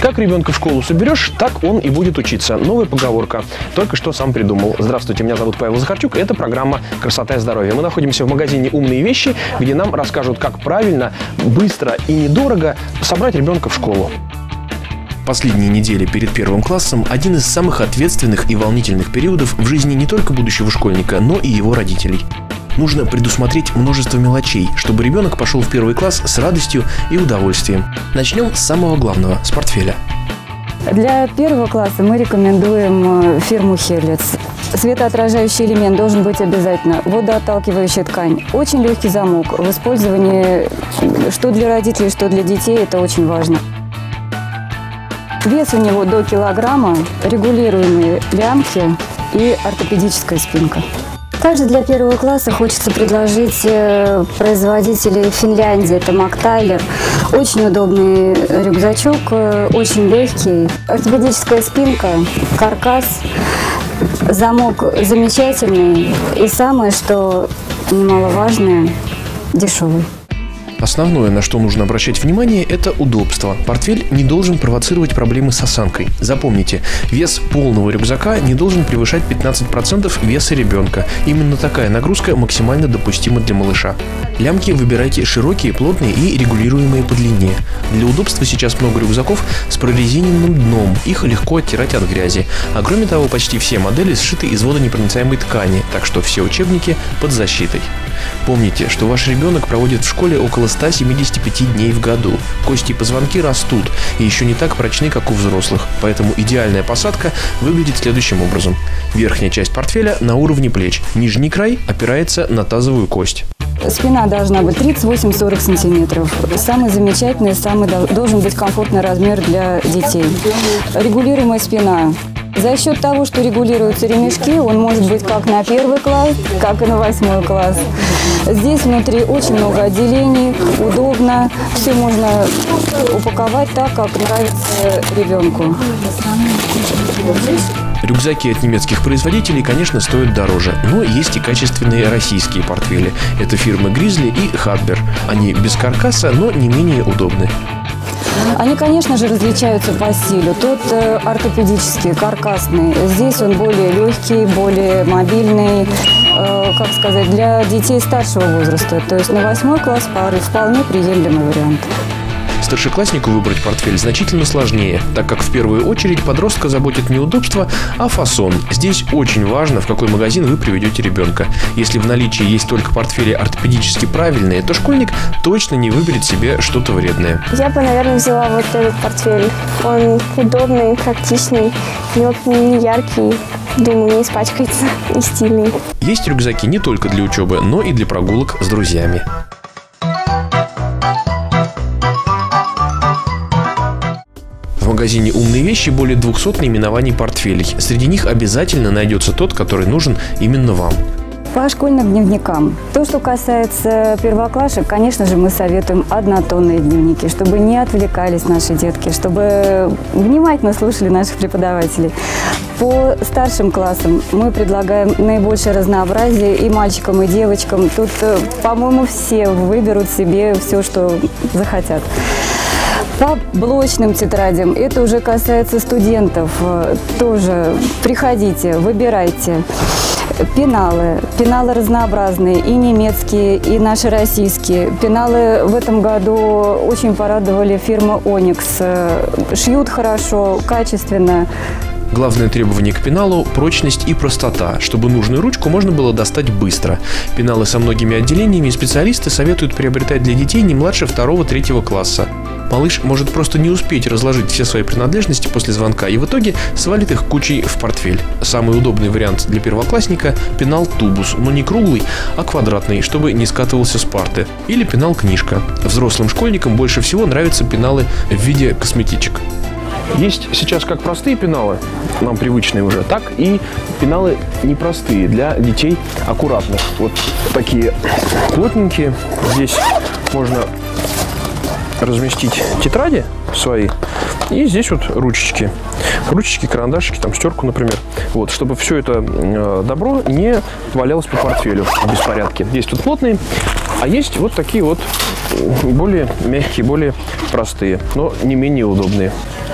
Как ребенка в школу соберешь, так он и будет учиться. Новая поговорка. Только что сам придумал. Здравствуйте, меня зовут Павел Захарчук. Это программа «Красота и здоровье». Мы находимся в магазине «Умные вещи», где нам расскажут, как правильно, быстро и недорого собрать ребенка в школу. Последние недели перед первым классом – один из самых ответственных и волнительных периодов в жизни не только будущего школьника, но и его родителей. Нужно предусмотреть множество мелочей, чтобы ребенок пошел в первый класс с радостью и удовольствием. Начнем с самого главного – с портфеля. Для первого класса мы рекомендуем фирму Хелец. Светоотражающий элемент должен быть обязательно. Водоотталкивающая ткань. Очень легкий замок. В использовании что для родителей, что для детей – это очень важно. Вес у него до килограмма, регулируемые лямки и ортопедическая спинка. Также для первого класса хочется предложить производителей Финляндии, это Мактайлер. Очень удобный рюкзачок, очень легкий. Ортопедическая спинка, каркас, замок замечательный и самое, что немаловажное, дешевый. Основное, на что нужно обращать внимание, это удобство. Портфель не должен провоцировать проблемы с осанкой. Запомните, вес полного рюкзака не должен превышать 15% веса ребенка. Именно такая нагрузка максимально допустима для малыша. Лямки выбирайте широкие, плотные и регулируемые по длине. Для удобства сейчас много рюкзаков с прорезиненным дном. Их легко оттирать от грязи. А кроме того, почти все модели сшиты из водонепроницаемой ткани, так что все учебники под защитой. Помните, что ваш ребенок проводит в школе около 175 дней в году. Кости и позвонки растут и еще не так прочны, как у взрослых. Поэтому идеальная посадка выглядит следующим образом. Верхняя часть портфеля на уровне плеч. Нижний край опирается на тазовую кость. Спина должна быть 38-40 сантиметров. Самый замечательный, должен быть комфортный размер для детей. Регулируемая спина. За счет того, что регулируются ремешки, он может быть как на первый класс, как и на 8 класс. Здесь внутри очень много отделений, удобно. Все можно упаковать так, как нравится ребенку. Рюкзаки от немецких производителей, конечно, стоят дороже, но есть и качественные российские портфели. Это фирмы Grizzly и Hadber. Они без каркаса, но не менее удобны. Они, конечно же, различаются по стилю. Тот ортопедический, каркасный. Здесь он более легкий, более мобильный, для детей старшего возраста. То есть на 8 класс пары вполне приемлемый вариант. Старшекласснику выбрать портфель значительно сложнее, так как в первую очередь подростка заботит не удобство, а фасон. Здесь очень важно, в какой магазин вы приведете ребенка. Если в наличии есть только портфели ортопедически правильные, то школьник точно не выберет себе что-то вредное. Я бы, наверное, взяла вот этот портфель. Он удобный, практичный, не яркий. Думаю, не испачкается и стильный. Есть рюкзаки не только для учебы, но и для прогулок с друзьями. В магазине «Умные вещи» более 200 наименований портфелей. Среди них обязательно найдется тот, который нужен именно вам. По школьным дневникам. То, что касается первоклашек, конечно же, мы советуем однотонные дневники, чтобы не отвлекались наши детки, чтобы внимательно слушали наших преподавателей. По старшим классам мы предлагаем наибольшее разнообразие и мальчикам, и девочкам. Тут, по-моему, все выберут себе все, что захотят. По блочным тетрадям, это уже касается студентов, тоже приходите, выбирайте. Пеналы разнообразные, и немецкие, и наши российские. Пеналы в этом году очень порадовали фирма Onyx. Шьют хорошо, качественно. Главное требование к пеналу – прочность и простота, чтобы нужную ручку можно было достать быстро. Пеналы со многими отделениями специалисты советуют приобретать для детей не младше 2-3 класса. Малыш может просто не успеть разложить все свои принадлежности после звонка и в итоге свалит их кучей в портфель. Самый удобный вариант для первоклассника – пенал-тубус, но не круглый, а квадратный, чтобы не скатывался с парты. Или пенал-книжка. Взрослым школьникам больше всего нравятся пеналы в виде косметичек. Есть сейчас как простые пеналы, нам привычные уже, так и пеналы непростые, для детей аккуратных. Вот такие плотненькие. Здесь можно разместить тетради свои. И здесь вот ручечки. Ручечки, карандашики, там стерку, например. Вот, чтобы все это добро не валялось по портфелю в беспорядке. Есть тут плотные, а есть вот такие вот более мягкие, более простые, но не менее удобные.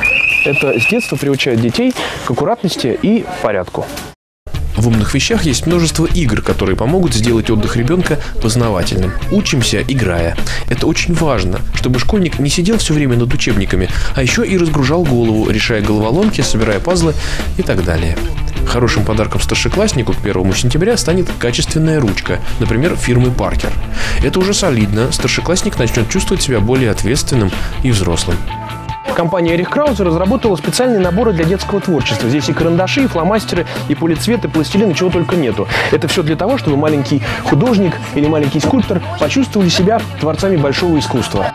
Это с детства приучают детей к аккуратности и порядку. В «Умных вещах» есть множество игр, которые помогут сделать отдых ребенка познавательным. Учимся, играя. Это очень важно, чтобы школьник не сидел все время над учебниками, а еще и разгружал голову, решая головоломки, собирая пазлы и так далее. Хорошим подарком старшекласснику к 1 сентября станет качественная ручка, например, фирмы Parker. Это уже солидно, старшеклассник начнет чувствовать себя более ответственным и взрослым. Компания Эрих Краузе разработала специальные наборы для детского творчества. Здесь и карандаши, и фломастеры, и полицвет, и пластилин, и чего только нету. Это все для того, чтобы маленький художник или маленький скульптор почувствовали себя творцами большого искусства.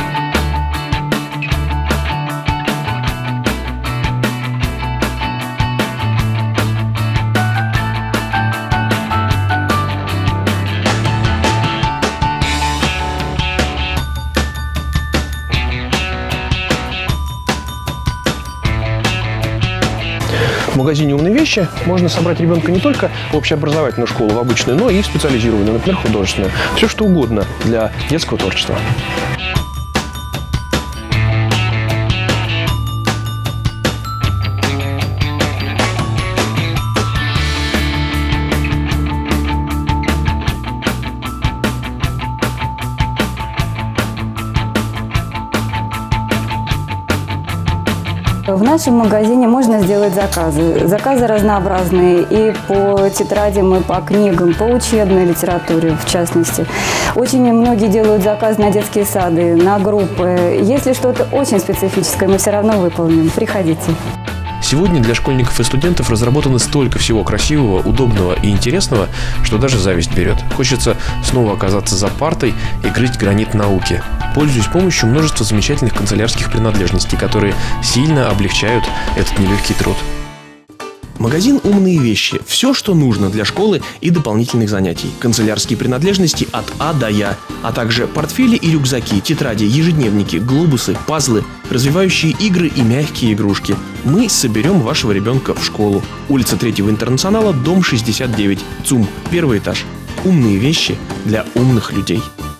В магазине «Умные вещи» можно собрать ребенка не только в общеобразовательную школу, в обычную, но и в специализированную, например, художественную. Все что угодно для детского творчества. В нашем магазине можно сделать заказы. Заказы разнообразные и по тетрадям, и по книгам, по учебной литературе в частности. Очень многие делают заказ на детские сады, на группы. Если что-то очень специфическое, мы все равно выполним. Приходите. Сегодня для школьников и студентов разработано столько всего красивого, удобного и интересного, что даже зависть берет. Хочется снова оказаться за партой и грызть гранит науки. Пользуюсь помощью множества замечательных канцелярских принадлежностей, которые сильно облегчают этот нелегкий труд. Магазин «Умные вещи». Все, что нужно для школы и дополнительных занятий. Канцелярские принадлежности от А до Я, а также портфели и рюкзаки, тетради, ежедневники, глобусы, пазлы, развивающие игры и мягкие игрушки. Мы соберем вашего ребенка в школу. Улица 3-го Интернационала, дом 69. ЦУМ, 1-й этаж. «Умные вещи» для умных людей.